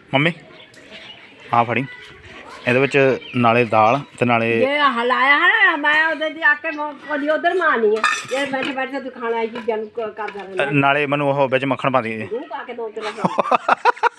mummy ਆ ਫੜੀ ਇਹਦੇ ਵਿੱਚ ਨਾਲੇ ਦਾਲ ਤੇ ਨਾਲੇ ਇਹ ਹਲਾਇਆ ਹੈ ਮੈਂ ਉਹਦੇ ਦੀ ਆਕੇ ਕੋਲੀ ਉਧਰ ਮਾਰਨੀ ਹੈ ਜੇ ਬੈਠੇ ਬੈਠੇ ਤੂੰ ਖਾਣਾ ਇਹ ਚੀਜ਼ਾਂ ਨੂੰ ਕਰਦਾ ਰਹਿੰਦਾ ਨਾਲੇ ਮੈਨੂੰ ਉਹ ਵਿੱਚ ਮੱਖਣ ਪਾ ਦੀ ਤੂੰ ਪਾ ਕੇ ਦੋ ਤੇਰਾ